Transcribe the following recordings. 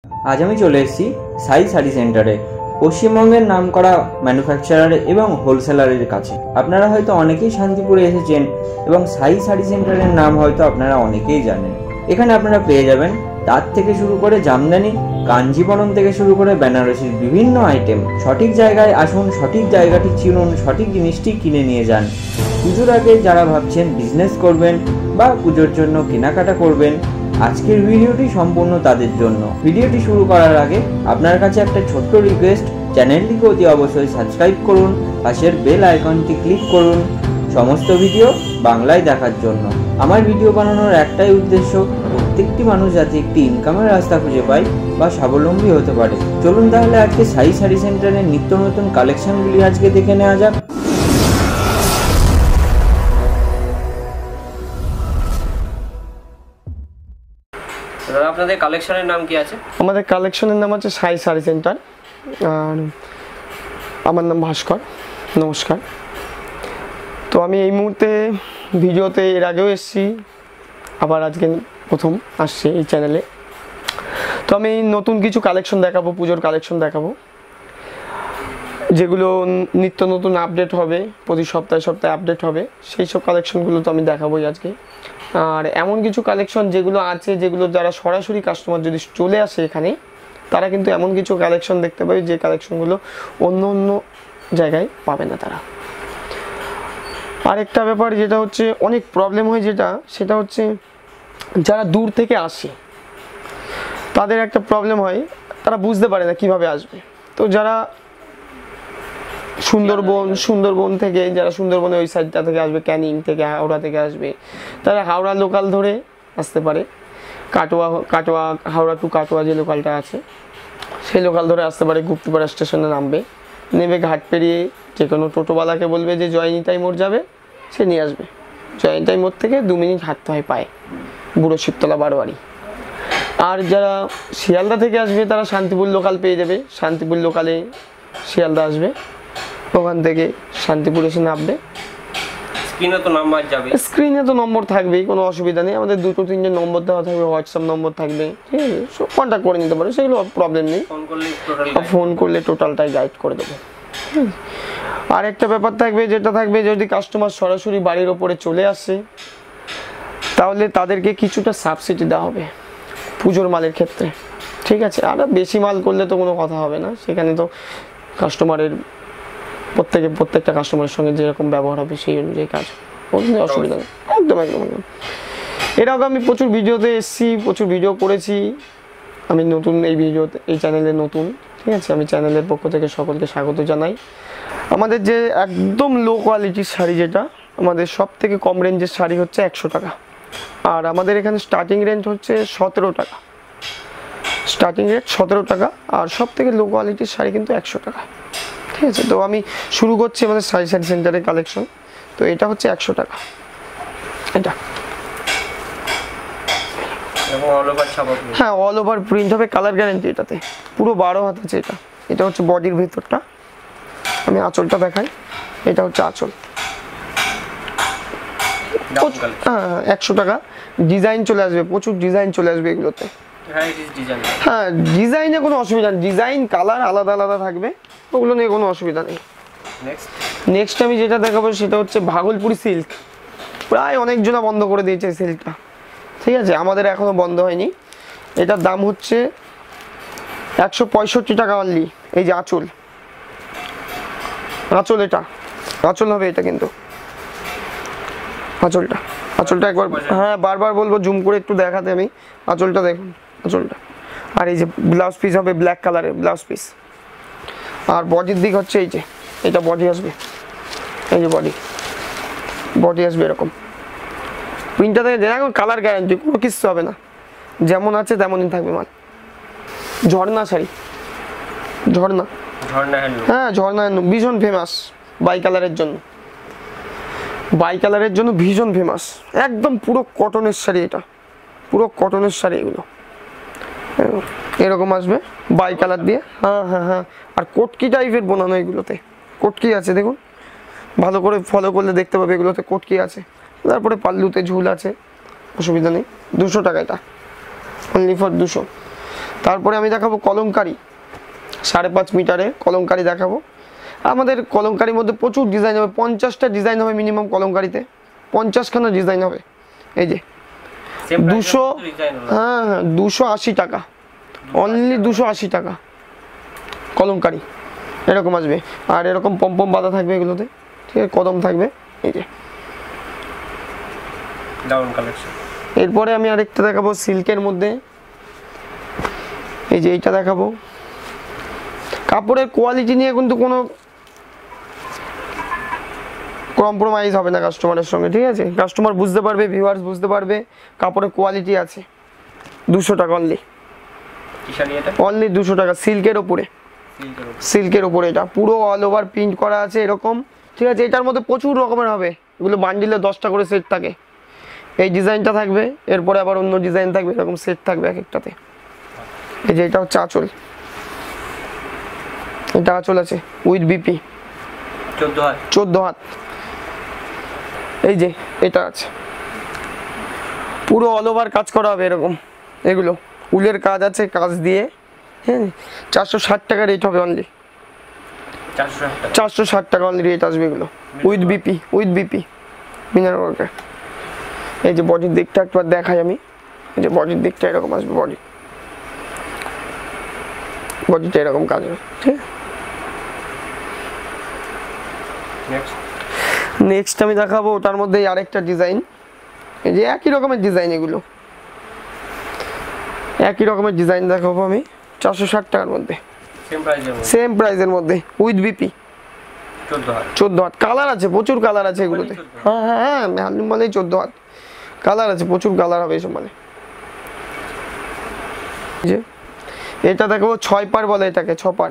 আজ আমি চলে এসেছি সাই শাড়ি সেন্টারে, পশ্চিমবঙ্গের নামকরা ম্যানুফ্যাকচারার এবং হোলসেলারের কাছে। আপনারা হয়তো অনেকেই শান্তিপুরে এসেছেন এবং সাই শাড়ি সেন্টারের নাম হয়তো আপনারা অনেকেই জানেন। এখানে আপনারা পেয়ে যাবেন তাঁত থেকে শুরু করে জামদানি, কাঞ্জিবরম থেকে শুরু করে বেনারসির বিভিন্ন আইটেম। সঠিক জায়গায় আসুন, সঠিক জায়গাটি চিনুন, সঠিক জিনিসটি কিনে নিয়ে যান। পুজোর আগে যারা ভাবছেন বিজনেস করবেন বা পুজোর জন্য কেনাকাটা করবেন, আজকের ভিডিওটি সম্পূর্ণ তাদের জন্য। ভিডিওটি শুরু করার আগে আপনার কাছে একটা ছোট্ট রিকোয়েস্ট, চ্যানেলটিকে অতি অবশ্যই সাবস্ক্রাইব করুন, পাশের বেল আইকনটি ক্লিক করুন সমস্ত ভিডিও বাংলায় দেখার জন্য। আমার ভিডিও বানানোর একটাই উদ্দেশ্য, প্রত্যেকটি মানুষ যাতে একটি ইনকামের রাস্তা খুঁজে পায় বা স্বাবলম্বী হতে পারে। চলুন তাহলে আজকে সাই শাড়ি সেন্টারের নিত্য নতুন কালেকশনগুলি আজকে দেখে নেওয়া যাক। দাদা, আপনাদের কালেকশনের নাম কি আছে? আমাদের কালেকশনের নাম আছে সাই শাড়ি সেন্টার, আর আমার নাম ভাস্কর। নমস্কার। তো আমি এই মুহূর্তে ভিডিওতে এর আগেও এসেছি, আবার আজকে প্রথম আসছি এই চ্যানেলে। তো আমি নতুন কিছু কালেকশন দেখাবো, পুজোর কালেকশন দেখাবো, যেগুলো নিত্য নতুন আপডেট হবে, প্রতি সপ্তাহে সপ্তাহে আপডেট হবে। সেই সব কালেকশনগুলো তো আমি দেখাবোই আজকে। আর এমন কিছু কালেকশন যেগুলো আছে, যেগুলো যারা সরাসরি কাস্টমার যদি চলে আসে এখানে, তারা কিন্তু এমন কিছু কালেকশন দেখতে পাবে যে কালেকশনগুলো অন্য অন্য জায়গায় পাবে না তারা। আরেকটা ব্যাপার যেটা হচ্ছে অনেক প্রবলেম হয়, সেটা হচ্ছে যারা দূর থেকে আসে তাদের একটা প্রবলেম হয়, তারা বুঝতে পারে না কিভাবে আসবে। তো যারা সুন্দরবন থেকে, যারা সুন্দরবনের ওই সাইডটা থেকে আসবে, ক্যানিং থেকে, হাওড়া থেকে আসবে, তারা হাওড়া লোকাল ধরে আসতে পারে। কাটোয়া হাওড়া টু কাটোয়া যে লোকালটা আছে, সেই লোকাল ধরে আসতে পারে। গুপ্তিপাড়া স্টেশনে নামবে, নেমে ঘাট পেরিয়ে যে কোনো টোটোওয়ালাকে বলবে যে জয়নিতাই মোড় যাবে, সে নিয়ে আসবে। জয়নিতাই মোড় থেকে 2 মিনিট হাঁটতে হয় পায়ে, বুড়ো শিবতলা বারোয়ারি। আর যারা শিয়ালদা থেকে আসবে তারা শান্তিপুর লোকাল পেয়ে যাবে। শান্তিপুর লোকালে শিয়ালদা আসবে, ওখান থেকে শান্তিপুর এসে নামবে। স্ক্রিনে তো নম্বর থাকবেই, কোনো অসুবিধা নেই। আমাদের 2-3 নম্বর দেওয়া থাকবে, হোয়াটসঅ্যাপ নম্বর থাকবে, ঠিক আছে? সব কন্ট্যাক্ট করে নিতে পারো, সেগুলো প্রবলেম নেই। ফোন করলে টোটালটাই গাইড করে দেবো। আর একটা ব্যাপার থাকবে, যেটা থাকবে যদি কাস্টমার সরাসরি বাড়ির ওপরে চলে আসে, তাহলে তাদেরকে কিছুটা সাবসিডি দেওয়া হবে পুজোর মালের ক্ষেত্রে, ঠিক আছে? আর বেশি মাল করলে তো কোনো কথা হবে না, সেখানে তো কাস্টমারের প্রত্যেকটা কাস্টমারের সঙ্গে যেরকম ব্যবহার হবে সেই অনুযায়ী কাজ, কোনো অসুবিধা নেই। একদম। এর আগে আমি প্রচুর ভিডিওতে এসেছি, প্রচুর ভিডিও করেছি। আমি নতুন এই চ্যানেলে নতুন, ঠিক আছে? আমি চ্যানেলের পক্ষ থেকে সকলকে স্বাগত জানাই। আমাদের যে একদম লো কোয়ালিটির শাড়ি, যেটা আমাদের সব থেকে কম রেঞ্জের শাড়ি হচ্ছে 100 টাকা। আর আমাদের এখানে স্টার্টিং রেঞ্জ হচ্ছে 17 টাকা, স্টার্টিং রেট 17 টাকা। আর সব থেকে লো কোয়ালিটির শাড়ি কিন্তু 100 টাকা, ঠিক আছে? তো আমি শুরু করছি আমাদের সাই শাড়ি সেন্টারের কালেকশন। তো এটা হচ্ছে 100 টাকা। এটা হ্যাঁ, অল ওভার প্রিন্ট হবে, কালার গ্যারান্টি এটাতে। পুরো 12 হাত আছে এটা। এটা হচ্ছে বডির ভেতরটা। আমি আঁচলটা দেখাই। এটা হচ্ছে আঁচল। হ্যাঁ, 100 টাকা। ডিজাইন চলে আসবে, প্রচুর ডিজাইন চলে আসবে এগুলোতে। হ্যাঁ, ডিজাইনে কোনো অসুবিধা নেই। ডিজাইন কালার আলাদা আলাদা থাকবে, ওগুলো নিয়ে কোনো অসুবিধা নেই। নেক্সট আমি যেটা দেখাবো সেটা হচ্ছে ভাগলপুরি সিল্ক। প্রায় অনেকজনা বন্ধ করে দিয়েছে সিল্কটা, ঠিক আছে? আমাদের এখনো বন্ধ হয়নি। এটার দাম হচ্ছে 165 টাকা অনলি। এই যে আঁচল, এটা আঁচল হবে এটা, কিন্তু আঁচলটা একবার, হ্যাঁ বারবার বলবো জুম করে একটু দেখাতে। আমি আঁচলটা দেখুন, আঁচলটা। আর এই যে ব্লাউজ পিস হবে ব্ল্যাক কালারের ব্লাউজ পিস। আর বডির দিক হচ্ছে এই যে, এটা বডি আসবে, এই যে বডি আসবে এরকম। প্রিন্টটা থেকে যেরকম কালার গ্যারান্টি, কোনো কিছু হবে না, যেমন আছে তেমনই থাকবে মাল। ঝর্ণা শাড়ি, হ্যাঁ ঝর্ণা ভীষণ ফেমাস বাই কালারের জন্য ভীষণ ফেমাস। একদম পুরো কটনের শাড়ি, এটা পুরো কটনের শাড়ি। এগুলো এরকম আসবে বাই কালার দিয়ে। হ্যাঁ। আর কোটকি টাইপের বোনানো, এগুলোতে কোটকি আছে, দেখুন ভালো করে ফলো করলে দেখতে পাবে এগুলোতে কোটকি আছে। তারপরে পাল্লুতে ঝুল আছে, অসুবিধা নেই। 200 টাকা এটা, অনলি ফর 200। তারপরে আমি দেখাবো কলমকারি, 5.5 মিটারে কলমকারি দেখাবো। আমাদের কলমকারির মধ্যে প্রচুর ডিজাইন হবে, 50টা ডিজাইন হবে মিনিমাম কলমকারিতে, 50খানা ডিজাইন হবে। এই যে 200, হ্যাঁ হ্যাঁ 280 টাকা, অনলি 280 টাকা কলমকারি এরকম আসবে। আর এরকম পম্পম বাঁধা থাকবে এগুলোতে, ঠিক আছে, কদম থাকবে। এই যে ডাউন কালেকশন। এরপরে আমি আরেকটা দেখাবো সিল্কের মধ্যে, এই যে এইটা দেখাবো। কাপড়ের কোয়ালিটি নিয়ে কিন্তু কোনো কম্প্রোমাইজ হবে না কাস্টমারের সঙ্গে, ঠিক আছে, কাস্টমার বুঝতে পারবে, ভিউয়ার্স বুঝতে পারবে কাপড়ের কোয়ালিটি আছে। 200 টাকা অনলি, অনলি 200 টাকা সিল্কের ওপরে, সিল্কের ওপরে এটা পুরো অল ওভার প্রিন্ট করা আছে এরকম, ঠিক আছে। এটার মধ্যে প্রচুর রকমের হবে, এগুলো বান্ডিলে 10টা করে সেট থাকে। এই ডিজাইনটা থাকবে, এরপরে আবার অন্য ডিজাইন থাকবে, এরকম সেট থাকবে এক একটাতে। এই যে এটা হচ্ছে আঁচল, এটা আঁচল আছে উইথ বিপি 14 হাত। এই যে এটা আছে পুরো অল ওভার কাজ করা হবে এরকম, এগুলো উলের কাজ আছে, কাজ দিয়ে, হ্যাঁ 460 টাকা রেট হবে অনলি, 460 টাকা অনলি রেট আসবে এগুলো উইথ বিপি, উইথ বিপি মিনার ওয়ার্কের। এই যে বডির দিকটা একবার দেখাই আমি, এই যে বডির দিকটা এরকম আসবে, বডিটা এরকম কাজ হবে, ঠিক। নেক্সট আমি দেখাবো ওটার মধ্যে আরেকটা ডিজাইন, এই যে একই রকমের ডিজাইন, এগুলো একই রকমের ডিজাইন দেখাবো আমি 460 টাকার মধ্যে, সেম প্রাইসের মধ্যে উইথ বিপি 14 হাত। কালার আছে, প্রচুর কালার আছে এগুলোতে, হ্যাঁ হ্যাঁ হ্যাঁ হ্যান্ডলুম মালেই 14 হাত কালার আছে, প্রচুর কালার হবে এসব মানে। যে এটা দেখাবো 6 পার বলে এটাকে, 6 পার।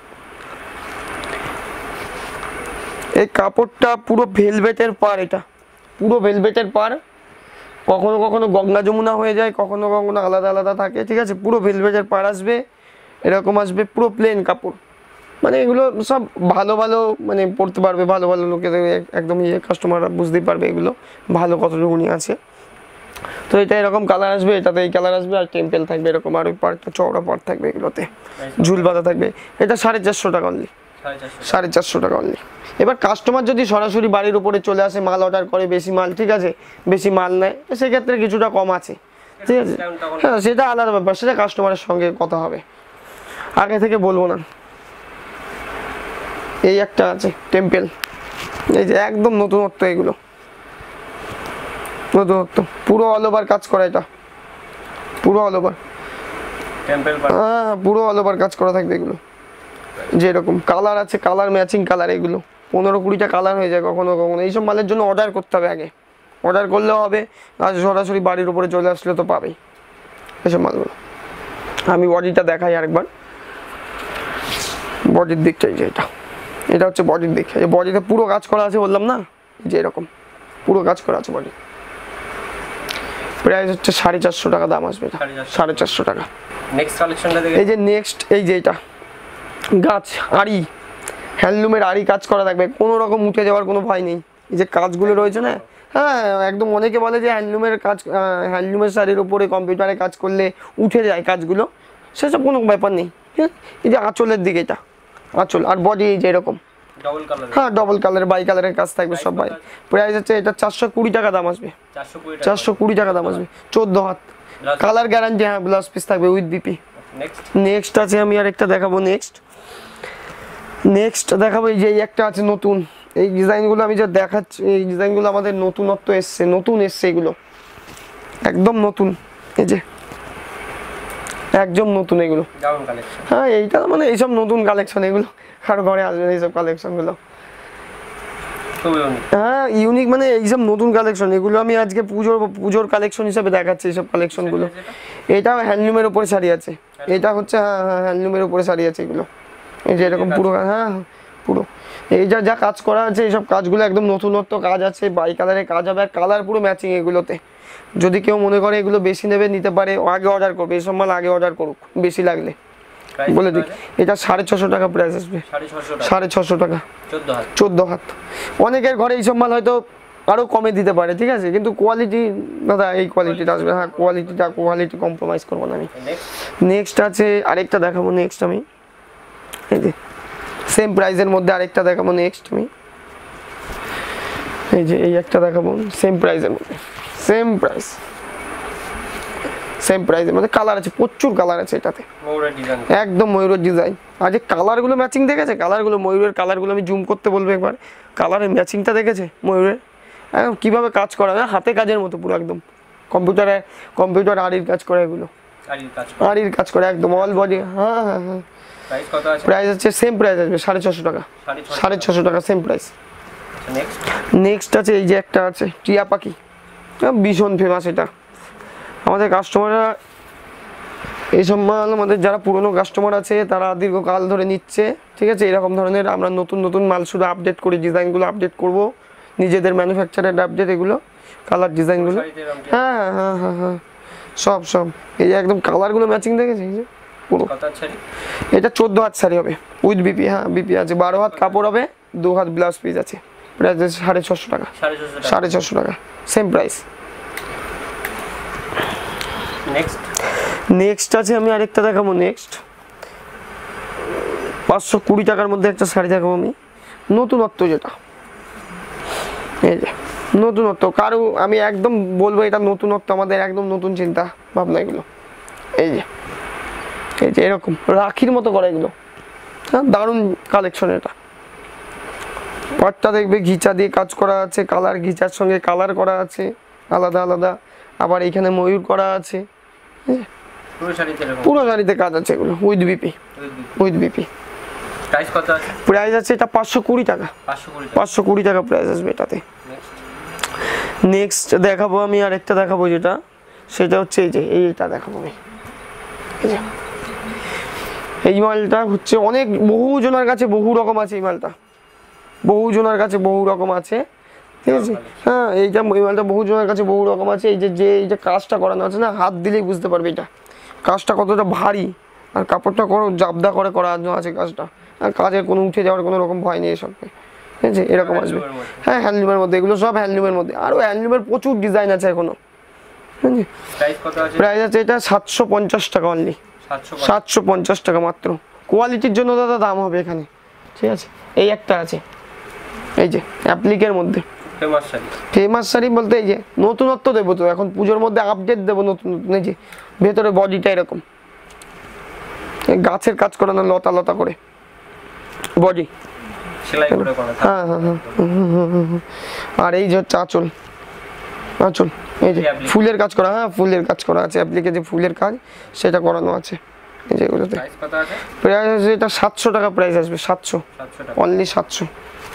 এই কাপড়টা পুরো ভেলভেটের পার, এটা পুরো ভেলভেটের পার, কখনো কখনো গঙ্গা যমুনা হয়ে যায়, কখনো কখনো আলাদা আলাদা থাকে, ঠিক আছে। পুরো ভেলভেটের পার আসবে এরকম, আসবে পুরো প্লেন কাপড়, মানে এগুলো সব ভালো ভালো মানে পড়তে পারবে, ভালো ভালো লোকেদের একদম ইয়ে কাস্টমাররা বুঝতেই পারবে এগুলো ভালো কতটুকুনি আছে। তো এটা এরকম কালার আসবে, এটাতে এই কালার আসবে, আর টেম্পেল থাকবে এরকম, আর ওই পার্টটা চওড়া পার্ট থাকবে, এগুলোতে ঝুল বাঁধা থাকবে। এটা 450 টাকা অনলি, 450 টাকা অনলি। এবার কাস্টমার যদি সরাসরি বাড়ির উপরে চলে আসে, মাল অর্ডার করে বেশি মাল, ঠিক আছে, বেশি মাল নেয়, সেক্ষেত্রে কিছুটা কম আছে, ঠিক আছে, হ্যাঁ সেটা আলাদা ব্যাপার, সেটা কাস্টমারের সঙ্গে কথা হবে, আগে থেকে বলবো না। এই একটা আছে টেম্পেল, এই যে একদম নতুনত্ব, এগুলো নতুনত্ব, পুরো অল ওভার কাজ করা, এটা পুরো অল ওভার টেম্পেল, হ্যাঁ পুরো অল ওভার কাজ করা থাকবে এগুলো। যে এরকম কালার আছে, কালার ম্যাচিং কালার, এগুলো 15-20টা কালার হয়ে যায় কখনো কখনো। এইসব মালের জন্য অর্ডার করতে হবে, আগে অর্ডার করলেও হবে, আর সরাসরি বাড়ির উপরে চলে আসলে তো পাবেই এসব মালগুলো। আমি বডিটা দেখাই আরেকবার, বডির দিকটা এই যে এটা হচ্ছে বডির দিক, এই বডিতে পুরো কাজ করা আছে বললাম না, যে এরকম পুরো কাজ করা আছে বডি। প্রাইস হচ্ছে 450 টাকা দাম আসবে, 450 টাকা। নেক্সট কালেকশনটা দেখে, এই যে নেক্সট, এই যে এটা গাছ আড়ি, হ্যান্ডলুমের আড়ি কাজ করা থাকবে, কোনো রকম উঠে যাওয়ার কোনো ভয় নেই। এই যে কাজগুলো রয়েছে না, হ্যাঁ একদম, অনেকে বলে যে হ্যান্ডলুমের কাজ, হ্যান্ডলুমের শাড়ির উপরে কম্পিউটারে কাজ করলে উঠে যায় কাজগুলো, সেসব কোনো ব্যাপার নেই। এই যে আঁচলের দিকে এটা আঁচল, আর বডি এই যে এরকম, হ্যাঁ ডবল কালার, বাই কালারের কাজ থাকবে সব বাই। প্রাইস হচ্ছে এটা 420 টাকা দাম আসবে, 420 টাকা দাম আসবে, 14 হাত কালার গ্যারান্টি, হ্যাঁ ব্লাউজ পিস থাকবে উইথ বিপি। নেক্সট আছে আমি আর একটা দেখাবো, নেক্সট দেখাবো এই যে একটা আছে নতুন, এই ডিজাইনগুলো আমি যা দেখাচ্ছি, এই ডিজাইনগুলো আমাদের নতুনত্ব এসছে, নতুন এসছে এগুলো একদম নতুন, এই যে একদম নতুন এগুলো, হ্যাঁ এইটা মানে এইসব নতুন কালেকশন, এগুলো কারো ঘরে আসবে এইসব কালেকশনগুলো, হ্যাঁ ইউনিক, মানে এইসব নতুন কালেকশন, এগুলো আমি আজকে পুজোর কালেকশন হিসেবে দেখাচ্ছি এইসব কালেকশনগুলো। এটা হ্যান্ডলুমের উপরে শাড়ি আছে, এটা হচ্ছে হ্যাঁ হ্যাঁ হ্যান্ডলুমের উপরে শাড়ি আছে এগুলো, এই যে এরকম পুরো, হ্যাঁ পুরো এই যা কাজ করা আছে, এইসব কাজগুলো একদম নতুনত্ব কাজ আছে, বাই কালারের কাজ হবে, আর কালার পুরো ম্যাচিং এগুলোতে। যদি কেউ মনে করে এগুলো বেশি নেবে নিতে পারে, আগে অর্ডার করবে, এইসব মাল আগে অর্ডার করুক বেশি লাগলে বলে দিই। এটা 650 টাকা প্রাইস আসবে, 650 টাকা, 14 হাত। অনেকের ঘরে এইসব মাল হয়তো আরও কমে দিতে পারে, ঠিক আছে, কিন্তু কোয়ালিটি দাদা এই কোয়ালিটিটা আসবে। হ্যাঁ, কোয়ালিটি কম্প্রোমাইজ করবো না আমি। নেক্সট আছে আরেকটা দেখাবো, নেক্সট আমি এই যে সেম প্রাইসের মধ্যে আরেকটা দেখাবো। নেক্সট আমি এই যে এই একটা দেখাবো সেম প্রাইসের মধ্যে, সেম প্রাইসের মধ্যে কালার আছে, প্রচুর কালার আছে এটাতে, একদম ময়ূরের ডিজাইন। আর যে কালারগুলো ম্যাচিং দেখেছে, কালারগুলো ময়ূরের কালারগুলো আমি জুম করতে বলবো একবার, কালারের ম্যাচিংটা দেখেছে ময়ূরের, একদম কীভাবে কাজ করা হয়, হাতে কাজের মতো পুরো একদম, কম্পিউটার আড়ির কাজ করে, এগুলো আড়ির কাজ করে একদম অল বডি। হ্যাঁ, প্রাইস হচ্ছে সেম প্রাইস আসবে 650 টাকা, 650 টাকা সেম প্রাইস। নেক্সট আছে এই যে একটা আছে টিয়া পাখি, ভীষণ ফেমাস এটা। আমাদের কাস্টমাররা এইসব মাল, আমাদের যারা পুরনো কাস্টমার আছে তারা দীর্ঘকাল ধরে নিচ্ছে, ঠিক আছে। এরকম ধরনের আমরা নতুন মাল শুধু আপডেট করি, ডিজাইনগুলো আপডেট করব, নিজেদের ম্যানুফ্যাকচারের আপডেট, এগুলো কালার ডিজাইনগুলো। হ্যাঁ, সব এই যে একদম কালারগুলো ম্যাচিং দেখেছি এই যে পুরো। এটা 14 হাত শাড়ি হবে উইথ বিপি। হ্যাঁ, বিপি আছে, 12 হাত কাপড় হবে, 2 হাত ব্লাউজ পিস আছে। প্রাইস 650 টাকা, 650 টাকা সেম প্রাইস। নেক্সট আছে আমি আরেকটা দেখাবো। নেক্সট 520 টাকার মধ্যে একটা শাড়ি দেখাবো আমি, নতুনত্ব যেটা, এই যে নতুনত্ব। কারো আমি একদম বলবো এটা নতুনত্ব, আমাদের একদম নতুন চিন্তা ভাবনা এগুলো। এই যে এরকম রাখির মতো করা এগুলো, হ্যাঁ, দারুণ কালেকশন এটা। পাটটা দেখবে ঘিচা দিয়ে কাজ করা আছে, কালার ঘিচার সঙ্গে কালার করা আছে আলাদা, আবার এখানে ময়ূর করা আছে, পুরো শাড়িতে কাজ আছে এগুলো উইথ বিপি। প্রাইস আছে এটা 520 টাকা, 520 টাকা প্রাইস আসবে এটাতে। নেক্সট দেখাবো আমি আরেকটা দেখাবো, যেটা সেটা হচ্ছে এই যে এইটা দেখাবো আমি। এই মালটা হচ্ছে অনেক বহু জনের কাছে বহু রকম আছে, এই মালটা বহু জনের কাছে বহু রকম আছে, ঠিক আছে। হ্যাঁ, এই মালটা বহু জনের কাছে বহু রকম আছে। এই যে কাজটা করানো আছে না, হাত দিলেই বুঝতে পারবে এটা কাজটা কতটা ভারী, আর কাপড়টা জাবদা করে করানো আছে কাজটা, আর কাজের কোনো উঠে যাওয়ার কোনো রকম ভয় নেই এসব, ঠিক আছে। এরকম আসবে, হ্যাঁ, হ্যান্ডলুমের মধ্যে, এগুলো সব হ্যান্ডলুমের মধ্যে, আরও হ্যান্ডলুমের প্রচুর ডিজাইন আছে এখনো। প্রাইস আছে এটা 750 টাকা অনলি, 750 টাকা মাত্র। কোয়ালিটির জন্য দাদা দাম হবে এখানে, ঠিক আছে। এই একটা আছে এই যে অ্যাপ্লিকের মধ্যে ফেমাস শাড়ি বলতে এই যে নতুনত্ব দেবো তো, এখন পুজোর মধ্যে আপডেট দেবো নতুন। এই যে ভেতরে বডিটা এরকম গাছের কাজ করানো, লতা করে বডি, হ্যাঁ। আর এই যে আঁচল, এই যে ফুলের কাজ করা, হ্যাঁ, ফুলের কাজ করা আছে অ্যাপ্লিকে, যে ফুলের কাজ সেটা করানো আছে এই যে এগুলোতে। প্রাইস আছে এটা 700 টাকা প্রাইস আসবে, 700 অনলি 700।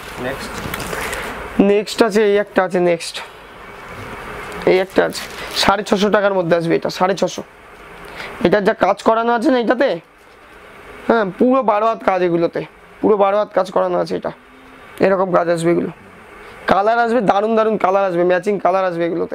নেক্সট আছে এই একটা আছে, এই একটা আছে 650 টাকার মধ্যে আসবে এটা, 650। এটার যা কাজ করানো আছে না এটাতে, হ্যাঁ, পুরো 12 হাত কাজ, এগুলোতে পুরো 12 হাত কাজ করানো আছে। এটা এরকম কাজ আসবে, এগুলো কালার আসবে, দারুণ কালার আসবে, ম্যাচিং কালার আসবে এগুলোতে।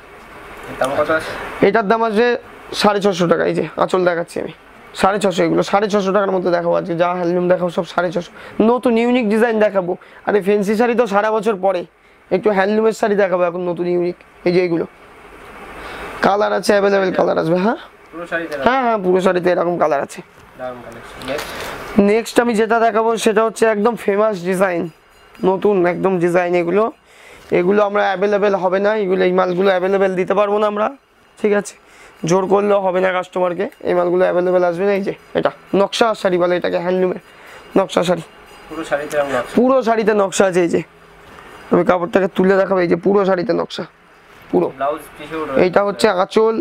এটার দাম আসবে 650 টাকা। এই যে আঁচল দেখাচ্ছি আমি, 650, এগুলো 650 টাকার মধ্যে দেখাবো আজকে, যা হ্যান্ডলুম দেখাবো সব 650। নতুন ইউনিক ডিজাইন দেখাবো, আর এই ফেন্সি শাড়ি তো সারা বছর পরে, একটু হ্যান্ডলুমের শাড়ি দেখাবো এখন নতুন ইউনিক। এই যে এগুলো কালার আছে, অ্যাভেলেবেল কালার আসবে। হ্যাঁ, পুরো শাড়িতে এরকম কালার আছে। নেক্সট আমি যেটা দেখাবো সেটা হচ্ছে একদম ফেমাস ডিজাইন, নতুন একদম ডিজাইন। এগুলো আমরা অ্যাভেলেবেল হবে না, এই মালগুলো অ্যাভেলেবেল দিতে পারবো না আমরা, ঠিক আছে। জোর করলেও হবে না কাস্টমারকে, এই মালগুলো অ্যাভেলেবেল আসবে না। এই যে এটা নকশা শাড়ি বলে এটাকে, হ্যান্ডলুমের নকশা শাড়ি, পুরো শাড়িতে নকশা আছে। এই যে আমি কাপড়টাকে তুলে দেখাবো, এই যে পুরো শাড়িতে নকশা, পুরো। এইটা হচ্ছে আঁচল,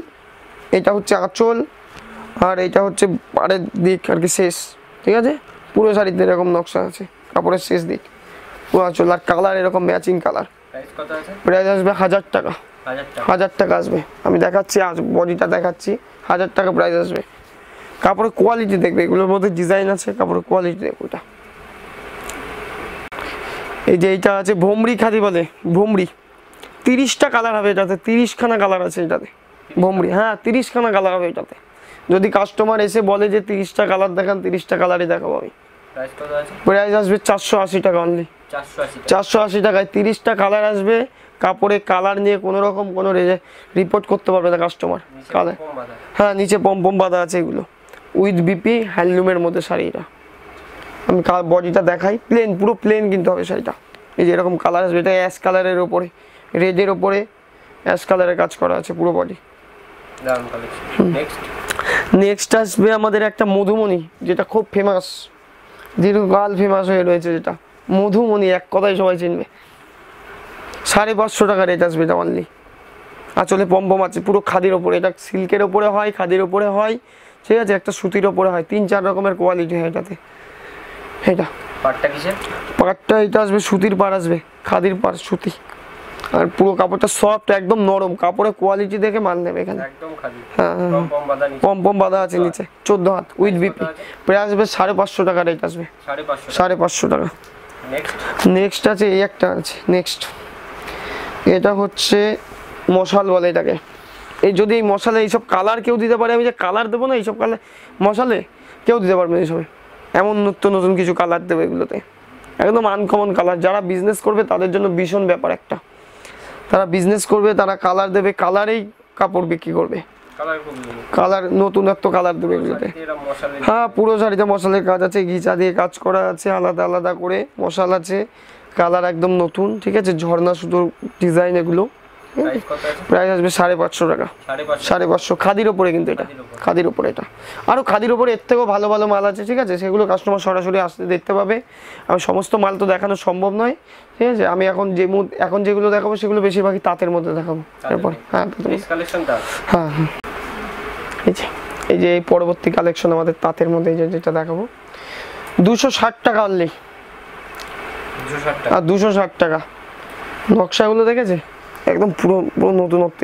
আর এইটা হচ্ছে পাড়ের দিক আর কি, শেষ, ঠিক আছে। পুরো শাড়িতে এরকম নকশা আছে, কাপড়ের শেষ দিক পুরো আঁচল, আর কালার এরকম ম্যাচিং কালার। প্রাইস আসবে 1000 টাকা, 1000 টাকা আসবে। আমি দেখাচ্ছি, আজ বডিটা দেখাচ্ছি, 1000 টাকা প্রাইস আসবে। কাপড়ের কোয়ালিটি দেখবে, এগুলোর মধ্যে ডিজাইন আছে, কাপড়ের কোয়ালিটি দেখবে। ওটা এই যে এইটা আছে ভোমরি খাদি বলে, ভোমরি 30টা কালার হবে এটাতে, 30খানা কালার আছে এটাতে ভোমরি। হ্যাঁ, 30খানা কালার হবে এটাতে। যদি কাস্টমার এসে বলে যে 30টা কালার দেখান, 30টা কালারই দেখাবো আমি। প্রাইস আসবে 480 টাকা অনলি, 480 টাকায় 30টা কালার আসবে, কাপড়ে কালার নিয়ে কোনো রকম কোনো রিপোর্ট করতে পারবে না কাস্টমার। কালার, হ্যাঁ নিচে পম বাঁধা আছে এগুলো, উইথ বিপি হ্যান্ডলুমের মধ্যে শাড়ি। এটা আমি বডিটা দেখাই, প্লেন, পুরো প্লেন কিনতে হবে শাড়িটা। এই যে এরকম কালার আসবে, এটা অ্যাশ কালারের ওপরে, রেডের ওপরে অ্যাশ কালারের কাজ করা আছে পুরো বডি। নেক্সট আসবে আমাদের একটা মধুমণি, যেটা খুব ফেমাস, দীর্ঘকাল ফেমাস হয়ে রয়েছে, যেটা মধুমণি, এক কথায় সবাই চিনবে। 550 টাকা রেট আসবে এটা অনলি। আঁচলে পম আছে, পুরো খাদির ওপরে, এটা সিল্কের ওপরে হয়, খাদির ওপরে হয়, ঠিক আছে, একটা সুতির ওপরে হয়, 3-4 রকমের কোয়ালিটি হয় এটাতে। এটা পাটটা কিসের? পাটটা এটা আসবে সুতির পাড় আসবে, খাদির পাড় সুতি, আর পুরো কাপড়টা সফট একদম নরম, কাপড়ের কোয়ালিটি দেখে মাল নেবে এখানে। একদম খাদি, হ্যাঁ পম বাঁধা আছে নিচে, 14 হাত উইথ বিপি। প্রাইস আসবে 550 টাকা রেট আসবে, 550 টাকা। নেক্সট আছে এই একটা আছে, নেক্সট এটা হচ্ছে মশাল বলে এটাকে। এই যদি এই মশালে এইসব কালার কেউ দিতে পারে, আমি যে কালার দেবো না, এইসব কালার মশালে কেউ দিতে পারবে না এইসবে, এমন নতুন কিছু কালার দেবে এগুলোতে, একদম আনকমন কালার। যারা বিজনেস করবে তাদের জন্য ভীষণ ব্যাপার একটা, তারা বিজনেস করবে, তারা কালার দেবে, কালারেই কাপড় বিক্রি করবে, কালার নতুনত্ব কালার দেবে এগুলোতে। হ্যাঁ পুরো শাড়িতে মশালের কাজ আছে, ঘিচা দিয়ে কাজ করা আছে, আলাদা আলাদা করে মশাল আছে, কালার একদম নতুন, ঠিক আছে, ঝর্ণা সুতোর ডিজাইন এগুলো। প্রাইস আসবে 550 টাকা, 550 খাদির ওপরে, কিন্তু এটা খাদির ওপরে, এটা আরও খাদির ওপরে এর থেকেও ভালো ভালো মাল আছে, ঠিক আছে, সেগুলো কাস্টমার সরাসরি আসতে দেখতে পাবে। আমি সমস্ত মাল তো দেখানো সম্ভব নয়, ঠিক আছে, আমি এখন যেগুলো দেখাবো সেগুলো বেশিরভাগই তাঁতের মধ্যে দেখাবো এরপরে। হ্যাঁ হ্যাঁ হ্যাঁ এই যে এই পরবর্তী কালেকশন আমাদের তাঁতের মধ্যে, এই যে যেটা দেখাবো 260 টাকা অনলি, আর 260 টাকা। নকশাগুলো দেখেছে একদম পুরো পুরো নতুনত্ব,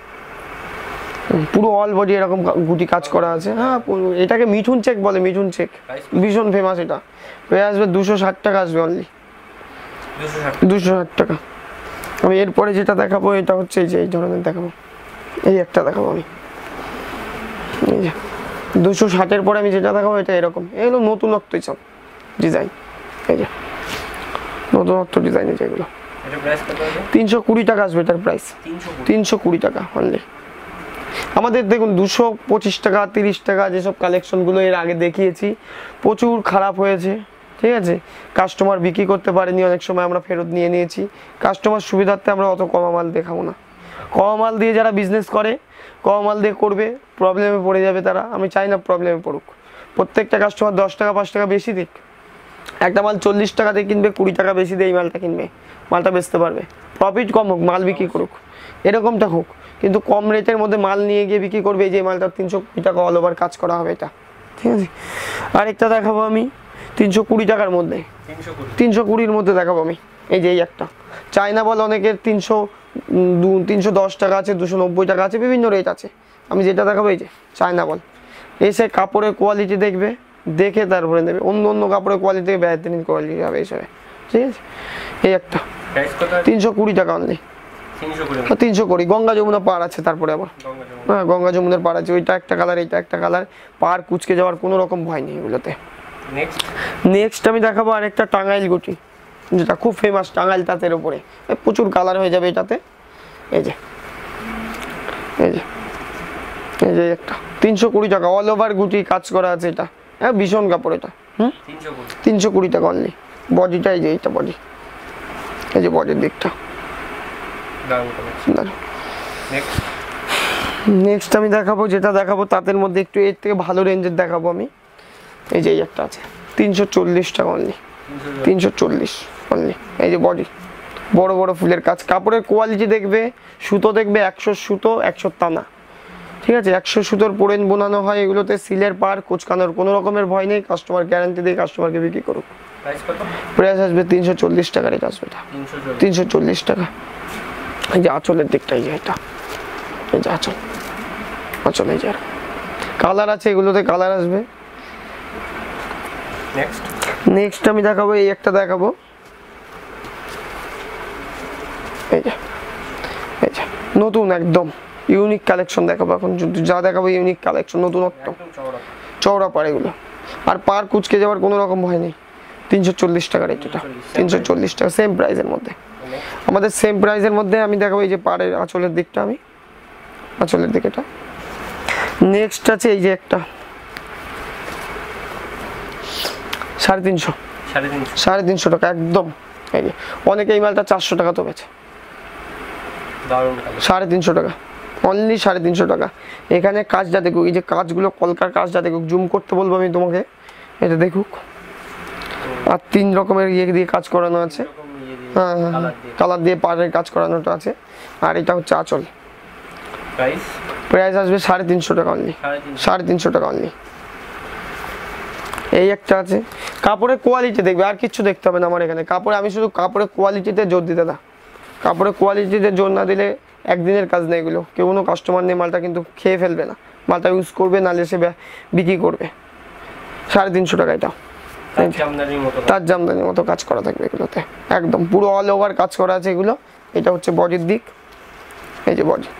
পুরো অল বডি এরকম গুটি কাজ করা আছে। হ্যাঁ এটাকে মিঠুন চেক বলে, মিঠুন চেক ভীষণ ফেমাস। এটা পেয়ে আসবে 260 টাকা আসবে অনলি, 260 টাকা। আমি এরপরে যেটা দেখাবো এটা হচ্ছে এই যে এই ধরনের দেখাবো, এই একটা দেখাবো আমি, এই যে 260-এর পরে আমি যেটা দেখাবো এটা এরকম, এগুলো নতুনত্ব সব ডিজাইন, এই যে নতুনত্ব ডিজাইন, এই যেগুলো 320 টাকা আসবে এটার প্রাইস, 320 টাকা অনলি। আমাদের দেখুন 225 টাকা 30 টাকা যেসব কালেকশনগুলো এর আগে দেখিয়েছি প্রচুর খারাপ হয়েছে, ঠিক আছে, কাস্টমার বিক্রি করতে পারেনি, অনেক সময় আমরা ফেরত নিয়ে নিয়েছি। কাস্টমার সুবিধার্থে আমরা অত কমা মাল দেখাবো না, কমা মাল দিয়ে যারা বিজনেস করে, কমা মাল দিয়ে করবে, প্রবলেমে পড়ে যাবে তারা, আমি চাই না প্রবলেমে পড়ুক। প্রত্যেকটা কাস্টমার 10 টাকা 5 টাকা বেশি দিক, একটা মাল 40 টাকা দিয়ে কিনবে, 20 টাকা বেশি দিয়ে এই মালটা কিনবে, মালটা বেচতে পারবে, প্রফিট কম হোক, মাল বিক্রি করুক, এরকমটা হোক, কিন্তু কম রেটের মধ্যে মাল নিয়ে গিয়ে বিক্রি করবে। এই যে মালটা 320 টাকা অল ওভার কাজ করা হবে এটা, ঠিক আছে। আরেকটা দেখাবো আমি 320 টাকার মধ্যে, 320-র মধ্যে দেখাবো আমি, এই যে এই একটা চায়না বল, অনেকের 310 টাকা আছে, 290 টাকা আছে, বিভিন্ন রেট আছে। আমি যেটা দেখাবো এই যে চায়না বল, এসে কাপড়ের কোয়ালিটি দেখবে, দেখে তারপরে নেবে, অন্য কাপড়ের কোয়ালিটি থেকে বেহতরিন কোয়ালিটি হবে হিসাবে, ঠিক আছে। এই একটা 320 টাকা অনলি, 320 গঙ্গা যমুনা পার আছে, তারপরে আবার হ্যাঁ গঙ্গা যমুনার পার আছে, ওইটা একটা কালার, এইটা একটা কালার, পার কুচকে যাওয়ার কোনো রকম ভয় নেই এগুলোতে। নেক্সট আমি দেখাবো আরেকটা টাঙ্গাইল গুটি, যেটা খুব ফেমাস, টাঙ্গাইল তাঁতের উপরে, প্রচুর কালার হয়ে যাবে এটাতে। এই যে এই যে এই যে একটা 320 টাকা অল ওভার গুটি কাজ করা আছে, এটা হ্যাঁ ভীষণ কাপড় এটা, 320 টাকা অনলি। বডিটা এই যে এইটা বডি, এই যে বডির দিকটা। নেক্সট আমি দেখাবো, যেটা দেখাবো তাঁতের মধ্যে একটু এর থেকে ভালো রেঞ্জের দেখাবো আমি, এই যে এই একটা আছে 340 টাকা অনলি, 340 অনলি। এই যে বডি, বড় বড় ফুলের কাজ, কাপড়ের কোয়ালিটি দেখবে, সুতো দেখবে 100 সুতো 100 টানা, ঠিক আছে, 100 সুতোর পোড়েন বোনানো হয় এগুলোতে, সিলের পার কোচকানোর কোনো রকমের ভয় নেই, কাস্টমার গ্যারান্টি দিয়ে কাস্টমারকে বিক্রি করুক। প্রাইস আসবে 340 টাকা রেট আসবে, এটা 340 টাকা। এই যে আঁচলের দিকটা, এই যে এটা, এই যে আঁচল, আঁচল এই যে কালার আছে, এগুলোতে কালার আসবে। নেক্সট আমি দেখাবো এই একটা দেখাবো, এই যে এই যে নতুন একদম ইউনিক কালেকশন দেখাবো এখন, যা দেখাবো ইউনিক কালেকশন, নতুনত্ব, চওড়া পাড় এগুলো, আর পার কুচকে যাওয়ার কোনো রকম ভয় নেই। 340 টাকা রেট এটা, 340 টাকা সেম প্রাইসের মধ্যে। আমাদের সেম প্রাইসের মধ্যে আমি দেখাবো এই যে পাড়ের আঁচলের দিকটা, আমি আঁচলের দিকটা। নেক্সট আছে এই যে একটা 350, 350 টাকা একদম। এই যে অনেকে এই মালটা 400 টাকা তো বেচে, 350 টাকা অনলি, 350 টাকা। এখানে কাজটা দেখুক, এই যে কাজগুলো কলকার কাজটা দেখুক, জুম করতে বলবো আমি তোমাকে, এটা দেখুক। আর 3 রকমের ইয়ে দিয়ে কাজ করানো আছে, হ্যাঁ কালার দিয়ে পাড়ের কাজ করানোটা আছে। আর এটা হচ্ছে আঁচল, প্রাইস আসবে 350 টাকা অনলি, 350 টাকা অনলি। এই একটা আছে, কাপড়ের কোয়ালিটি দেখবে, আর কিছু দেখতে হবে না আমার এখানে। কাপড়ে আমি শুধু কাপড়ের কোয়ালিটিতে জোর দিতে না, কাপড়ের কোয়ালিটিতে জোর না দিলে একদিনের কাজ নেই এগুলো। কেউ কোনো কাস্টমার নেই মালটা কিন্তু খেয়ে ফেলবে না, মালটা ইউজ করবে, নাহলে সে বিক্রি করবে। 350 টাকা এটা, তার জামদানির মতো কাজ করা থাকবে এগুলোতে, একদম পুরো অল ওভার কাজ করা আছে এগুলো। এটা হচ্ছে বডির দিক, এই যে বডি।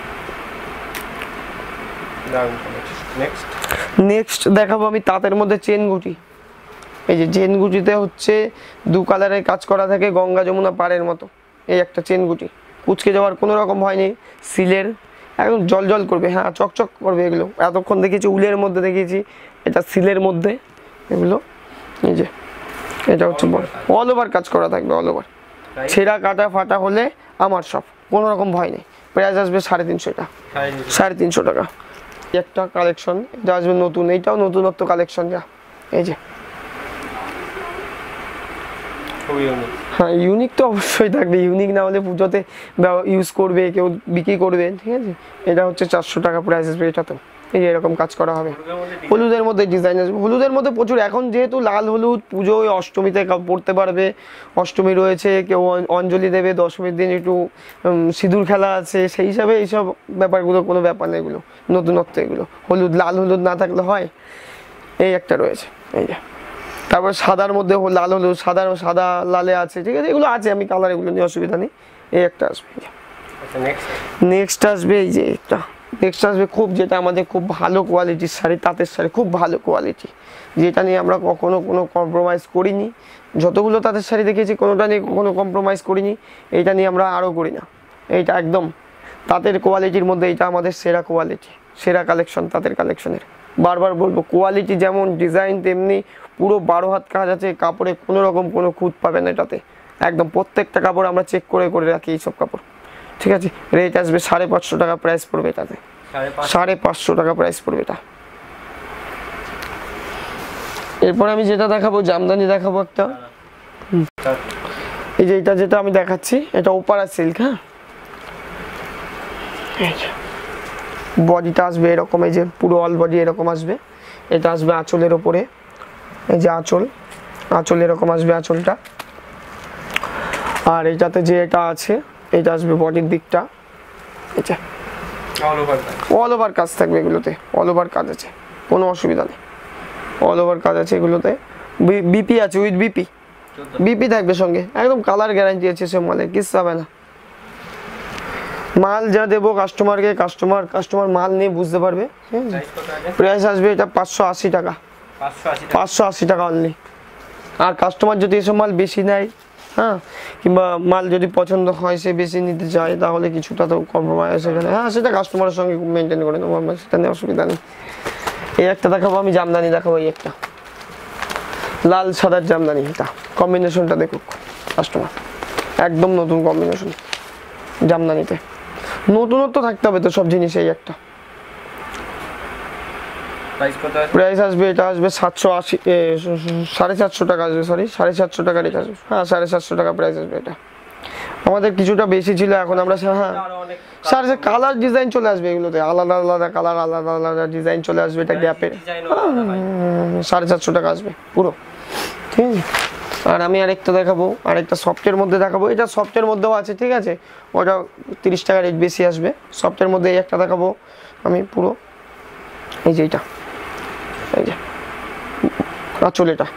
নেক্সট দেখাবো আমি তাঁতের মধ্যে চেন গুটি। এই যে চেন গুটিতে হচ্ছে 2 কালারের কাজ করা থাকে, গঙ্গা যমুনা পাড়ের মতো। এই একটা চেন গুটি, কুচকে যাওয়ার কোনো রকম হয়নি, সিলের একদম জল জল করবে, হ্যাঁ চকচক করবে এগুলো। এতক্ষণ দেখেছি উলের মধ্যে, দেখেছি এটা সিলের মধ্যে এগুলো। এই যে এটা হচ্ছে অল ওভার কাজ করা থাকবে, অল ওভার। ছেঁড়া কাটা ফাটা হলে আমার সব, কোনো রকম ভয় নেই। প্রাইস আসবে 350 টাকা, 350 টাকা। একটা কালেকশন, এটা আসবে নতুন, এইটাও নতুনত্ব কালেকশন যা। এই যে হ্যাঁ ইউনিক তো অবশ্যই থাকবে, ইউনিক না হলে পুজোতে ইউজ করবে কেউ, বিক্রি করবে, ঠিক আছে। এটা হচ্ছে 400 টাকা প্রাইস আসবে। এটা তো এই যে এরকম কাজ করা হবে, হলুদের মধ্যে ডিজাইন আসবে। হলুদের মধ্যে প্রচুর, এখন যেহেতু লাল হলুদ পুজোয় অষ্টমীতে পড়তে পারবে, অষ্টমী রয়েছে, কেউ অঞ্জলি দেবে, দশমীর দিন একটু সিঁদুর খেলা আছে, সেই হিসাবে এইসব ব্যাপারগুলো কোনো ব্যাপার নেই, এগুলো নতুনত্ব এগুলো। হলুদ, লাল হলুদ না থাকলে হয়। এই একটা রয়েছে, এই যে। তারপর সাদার মধ্যে লাল হলুদ, সাদা লালে আছে, ঠিক আছে, এগুলো আছে, আমি কালার এগুলো নিয়ে অসুবিধা নেই। এই একটা আসবে। নেক্সট আসবে এই যে একটা, নেক্সট আসবে খুব, যেটা আমাদের খুব ভালো কোয়ালিটির শাড়ি, তাঁতের শাড়ি খুব ভালো কোয়ালিটি, যেটা নিয়ে আমরা কখনো কোনো কম্প্রোমাইজ করিনি। যতগুলো তাঁতের শাড়ি দেখেছি কোনোটা নিয়ে কখনো কম্প্রোমাইজ করিনি, এইটা নিয়ে আমরা আরও করি না। এইটা একদম তাঁতের কোয়ালিটির মধ্যে এইটা আমাদের সেরা কোয়ালিটি, সেরা কালেকশন তাঁতের কালেকশনের। বারবার বলবো, কোয়ালিটি যেমন, ডিজাইন তেমনি, পুরো 12 হাত কাজ আছে কাপড়ে, কোনো রকম কোনো খুঁত পাবেন এটাতে। একদম প্রত্যেকটা কাপড় আমরা চেক করে করে রাখি এইসব কাপড়, ঠিক আছে। রেট আসবে 550 টাকা প্রাইস পড়বে এটাতে, 550 টাকা প্রাইস পড়বে এটা। এরপর আমি যেটা দেখাবো, জামদানি দেখাবো একটা। এই যে এটা যেটা আমি দেখাচ্ছি, এটা ওপারা সিল্ক, হ্যাঁ। বডিটা আসবে এরকম, এই যে পুরো অল বডি এরকম আসবে। এটা আসবে আঁচলের ওপরে, এই যে আঁচল, আঁচল এরকম আসবে আঁচলটা। আর এটাতে যে এটা আছে, এটা আসবে বডির দিকটা, এটা অল ওভার কাজ থাকবে এগুলোতে, অল ওভার কাজ আছে, কোনো অসুবিধা নেই, অল ওভার কাজ আছে এগুলোতে। বিপি আছে, উইথ বিপি থাকবে সঙ্গে, একদম কালার গ্যারান্টি আছে সব মালে, কিচ্ছু হবে না। মাল যা দেবো কাস্টমারকে, কাস্টমার মাল নিয়ে বুঝতে পারবে। প্রাইস আসবে এটা 580 টাকা, 580 টাকা অনলি। আর কাস্টমার যদি এসব মাল বেশি নেয়, হ্যাঁ, কিংবা মাল যদি পছন্দ হয়, সে বেশি নিতে চায়, তাহলে কিছুটা তো কম্প্রোমাইজ সেখানে, হ্যাঁ, সেটা কাস্টমারের সঙ্গে মেনটেন করে নেবো আমরা, সেটা নিয়ে অসুবিধা নেই। এই একটা দেখাবো আমি, জামদানি দেখাবো। এই একটা লাল সাদার জামদানি, এটা কম্বিনেশনটা দেখুক কাস্টমার, একদম নতুন কম্বিনেশন জামদানিতে। নতুনত্ব থাকতে হবে তো সব জিনিস। এই একটা প্রাইস আসবে, এটা আসবে 780, 750 টাকা আসবে, সরি 750 টাকা রেট আসবে, হ্যাঁ 750 টাকা প্রাইস আসবে। এটা আমাদের কিছুটা বেশি ছিল, এখন আমরা, হ্যাঁ, কালার ডিজাইন চলে আসবে এগুলোতে, আলাদা আলাদা কালার, আলাদা আলাদা ডিজাইন চলে আসবে। এটা গ্যাপের 750 টাকা আসবে পুরো, ঠিক আছে। আর আমি আরেকটা দেখাবো, আরেকটা সফটের মধ্যে দেখাবো। এটা সফটের মধ্যেও আছে, ঠিক আছে, ওটা 30 টাকা রেট বেশি আসবে। সফটের মধ্যে এই একটা দেখাবো আমি পুরো, এই যে এটা, এই যে আঁচল, এটা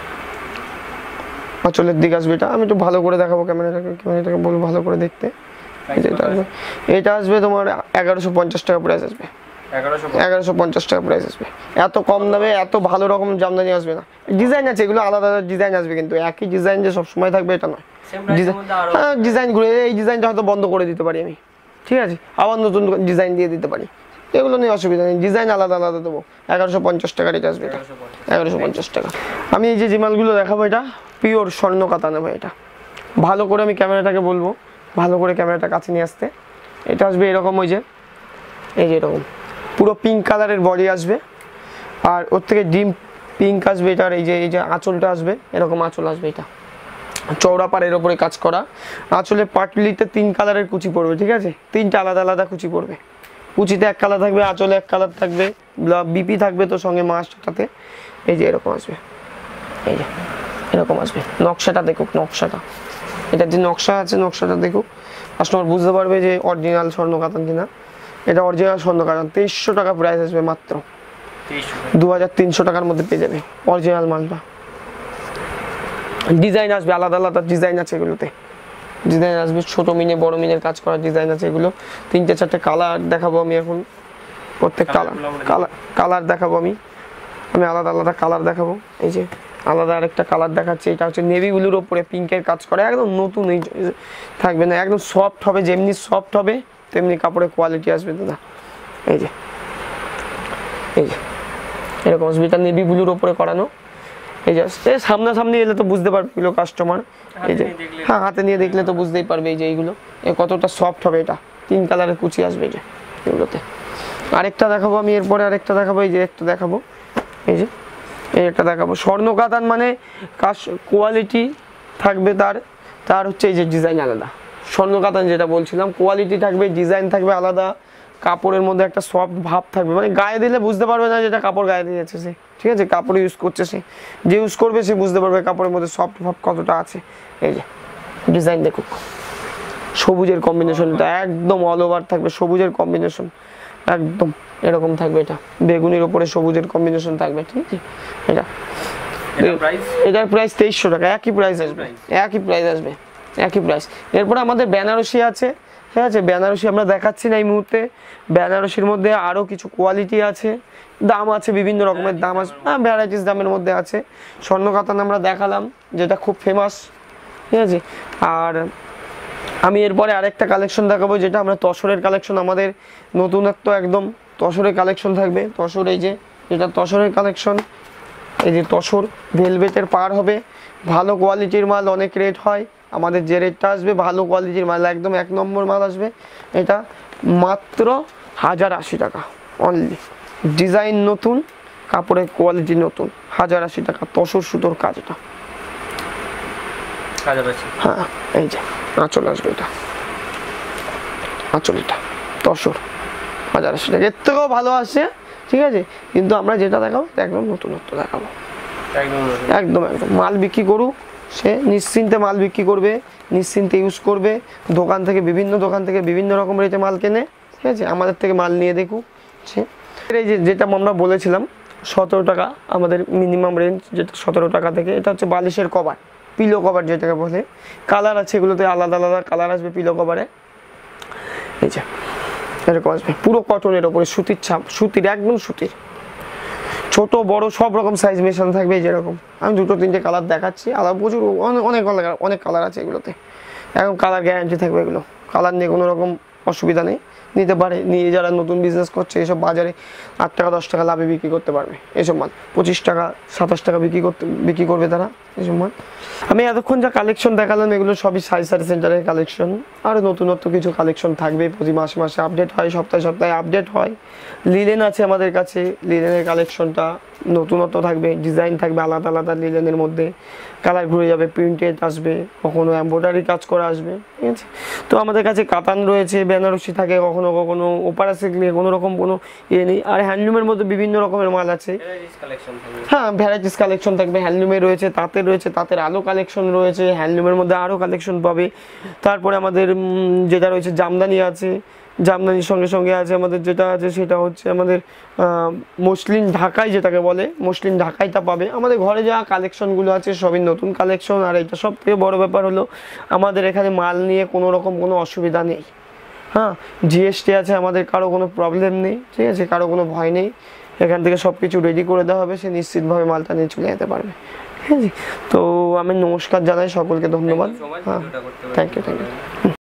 আঁচলের দিকে আসবে। এটা আমি একটু ভালো করে দেখাবো, ক্যামেরাটাকে বলবো ভালো করে দেখতে। এটা আসবে তোমার 1150 টাকা প্রাইস আসবে, 1150 টাকা প্রাইস আসবে। এত কম দামে এত ভালো রকম জামদানি আসবে না। ডিজাইন আছে, এগুলো আলাদা আলাদা ডিজাইন আসবে, কিন্তু একই ডিজাইন যে সবসময় থাকবে এটা নয়। ডিজাইন ঘুরে এই ডিজাইনটা হয়তো বন্ধ করে দিতে পারি আমি, ঠিক আছে, আবার নতুন ডিজাইন দিয়ে দিতে পারি, এগুলো নিয়ে অসুবিধা নেই। ডিজাইন আলাদা আলাদা দেবো। 1150 টাকা রেট আসবে এটা, 1150 টাকা। আমি এই যে মালগুলো দেখাবো এটা পিওর স্বর্ণ কাতান হবে। এটা ভালো করে আমি ক্যামেরাটাকে বলবো ভালো করে ক্যামেরাটা কাছে নিয়ে আসতে। এটা আসবে এরকম, ওই যে এই যে এরকম পুরো পিঙ্ক কালারের বডি আসবে, আর ওর থেকে ডিম পিঙ্ক আসবে এটার। এই যে আঁচলটা আসবে এরকম আঁচল আসবে, এটা চওড়া পাড়ের ওপরে কাজ করা। আঁচলে পাটলিতে 3 কালারের কুচি পড়বে, ঠিক আছে, 3টা আলাদা আলাদা কুচি পড়বে। কুচিতে 1 কালার থাকবে, আঁচলে 1 কালার থাকবে, বিপি থাকবে তো সঙ্গে মাছটাতে। এই যে এরকম আসবে, এই যে এরকম আসবে। নকশাটা দেখুক, নকশাটা, এটা যে নকশা আছে নকশাটা দেখুক, কাস্টমার বুঝতে পারবে যে অরিজিনাল স্বর্ণ কাতান কিনা। এটা অরিজিনাল স্বর্ণ কাতান। 2300 টাকা প্রাইস আসবে, মাত্র 2300 টাকার মধ্যে পেয়ে যাবে অরিজিনাল মালটা। ডিজাইন আসবে আলাদা আলাদা ডিজাইন আছে এগুলোতে, ডিজাইন আসবে ছোট মিনে বড় মিনের কাজ করা ডিজাইন আছে এগুলো। 3-4টে কালার দেখাবো আমি এখন, প্রত্যেক কালার দেখাবো আমি আলাদা আলাদা কালার দেখাবো। এই যে আলাদা আরেকটা কালার দেখাচ্ছি, এটা হচ্ছে নেভি ব্লুর উপরে পিঙ্কের কাজ করা, একদম নতুন এই থাকবে না, একদম সফট হবে, যেমনি সফট হবে তেমনি কাপড়ের কোয়ালিটি আসবে দাদা। এই যে এরকম আসবে, এটা নেভি ব্লুর উপরে করানো। এই যে সামনাসামনি এলে তো বুঝতে পারবে এগুলো কাস্টমার, এই যে হ্যাঁ হাতে নিয়ে দেখলে তো বুঝতেই পারবে এই যে এইগুলো কতটা সফট হবে। এটা 3 কালারের কুচি আসবে এই যে এগুলোতে। আরেকটা দেখাবো আমি এরপরে, আরেকটা দেখাবো, এই যে একটা দেখাবো, এই যে এই একটা দেখাবো। স্বর্ণ কাতান মানে কোয়ালিটি থাকবে তার হচ্ছে এই যে ডিজাইন আলাদা। স্বর্ণ কাতান যেটা বলছিলাম, কোয়ালিটি থাকবে, ডিজাইন থাকবে আলাদা, কাপড়ের মধ্যে একটা সফট ভাব থাকবে, মানে গায়ে দিলে বুঝতে পারবে না যেটা কাপড় গায়ে দিয়েছে সে, ঠিক আছে, কাপড় ইউজ করছে সে, যে ইউজ করবে সে বুঝতে পারবে কাপড়ের মধ্যে সফট ভাব কতটা আছে। এই যে ডিজাইন দেখুক, সবুজের কম্বিনেশনটা একদম অল ওভার থাকবে, সবুজের কম্বিনেশন একদম এরকম থাকবে। এটা বেগুনির উপরে সবুজের কম্বিনেশন থাকবে, ঠিক আছে। এটার প্রাইস 2300 টাকা, একই প্রাইস আসবে, একই প্রাইস আসবে, একই প্রাইস। এরপরে আমাদের বেনারসি আছে, ঠিক আছে, বেনারসি আমরা দেখাচ্ছি না এই মুহূর্তে। বেনারসির মধ্যে আরও কিছু কোয়ালিটি আছে, দাম আছে, বিভিন্ন রকমের দাম আছে, ভ্যারাইটিস দামের মধ্যে আছে। স্বর্ণ কাতান আমরা দেখালাম যেটা খুব ফেমাস, ঠিক আছে। আর আমি এরপরে আরেকটা কালেকশন দেখাবো যেটা আমরা তসরের কালেকশন, আমাদের নতুনত্ব একদম তসরের কালেকশন থাকবে। তসর, এই যে এটা তসরের কালেকশন, এই যে তসর ভেলভেটের পার হবে, ভালো কোয়ালিটির মাল, অনেক রেট হয়। আমাদের যে রেটটা আসবে ভালো কোয়ালিটির মাল, একদম 1 নম্বর মাল আসবে। এটা মাত্র 1080 টাকা অনলি, ডিজাইন নতুন, কাপড়ের কোয়ালিটি নতুন, 1080 টাকা তসর সুতোর কাজ। এটা হ্যাঁ, এই যে আঁচল আসবে, এটা আঁচল, এটা তসর 1080 টাকা, এর থেকেও ভালো আসছে, ঠিক আছে। কিন্তু আমরা যেটা দেখাবো একদম নতুনত্ব দেখাবো, একদম মাল বিক্রি করুক সে, নিশ্চিন্তে মাল বিক্রি করবে, নিশ্চিন্তে ইউজ করবে। দোকান থেকে বিভিন্ন রকম রেটে মাল কেনে, ঠিক আছে, আমাদের থেকে মাল নিয়ে দেখুক সে। এই যেটা আমরা বলেছিলাম 17 টাকা আমাদের মিনিমাম রেঞ্জ, যেটা 17 টাকা থেকে। এটা হচ্ছে বালিশের কভার, পিলো কভার যেটাকে বলে। কালার আছে এগুলোতে, আলাদা আলাদা কালার আসবে পিলো কভারে। এই যে এরকম আসবে, পুরো কটনের ওপরে সুতির ছাপ, সুতির একদম সুতির, ছোট বড় সব রকম সাইজ মেশানো থাকবে। যেরকম আমি 2-3টে কালার দেখাচ্ছি, আলাদা প্রচুর অনেক কালার আছে এগুলোতে, একদম কালার গ্যারান্টি থাকবে। এগুলো কালার নিয়ে কোনো রকম অসুবিধা নেই, নিতে পারে, নিয়ে যারা নতুন বিজনেস করছে এসব বাজারে 8 টাকা 10 টাকা লাভে বিক্রি করতে পারবে এসব মাল, 25 টাকা 27 টাকা বিক্রি করবে তারা এসব মাল। আমি এতক্ষণ যা কালেকশন দেখালাম এগুলো সবই সাই শাড়ি সেন্টারের কালেকশন। আরও নতুনত্ব কিছু কালেকশন থাকবে, প্রতি মাসে মাসে আপডেট হয়, সপ্তাহে সপ্তাহে আপডেট হয়। লিলেন আছে আমাদের কাছে, লিলেনের কালেকশনটা নতুনত্ব থাকবে, ডিজাইন থাকবে আলাদা আলাদা লিলেনের মধ্যে, কালার ঘুরে যাবে, প্রিন্টেড আসবে, কখনো এমব্রয়ডারি কাজ করা আসবে, ঠিক আছে। তো আমাদের কাছে কাতান রয়েছে, বেনারসি থাকে, কখনো কখনো ওপারাসিক নিয়ে কোনো রকম কোনো ইয়ে নেই। আর হ্যান্ডলুমের মধ্যে বিভিন্ন রকমের মাল আছে, হ্যাঁ ভ্যারাইটিস কালেকশন থাকবে। হ্যান্ডলুমে রয়েছে, তাঁতের রয়েছে, তাঁতের আলো কালেকশন রয়েছে, হ্যান্ডলুমের মধ্যে আরও কালেকশন পাবে। তারপরে আমাদের যেটা রয়েছে জামদানি আছে, জামদানির সঙ্গে সঙ্গে আছে আমাদের যেটা আছে সেটা হচ্ছে আমাদের মসলিন ঢাকাই, যেটাকে বলে মসলিন ঢাকাইটা পাবে। আমাদের ঘরে যা কালেকশনগুলো আছে সবই নতুন কালেকশন। আর এটা সব থেকে বড় ব্যাপার হলো আমাদের এখানে মাল নিয়ে কোনো রকম কোনো অসুবিধা নেই, হ্যাঁ, জিএসটি আছে আমাদের, কারো কোনো প্রবলেম নেই, ঠিক আছে, কারো কোনো ভয় নেই। এখান থেকে সব কিছু রেডি করে দেওয়া হবে, সে নিশ্চিতভাবে মালটা নিয়ে চলে যেতে পারবে, ঠিক আছে। তো আমি নমস্কার জানাই সকলকে, ধন্যবাদ। হ্যাঁ, থ্যাংক ইউ।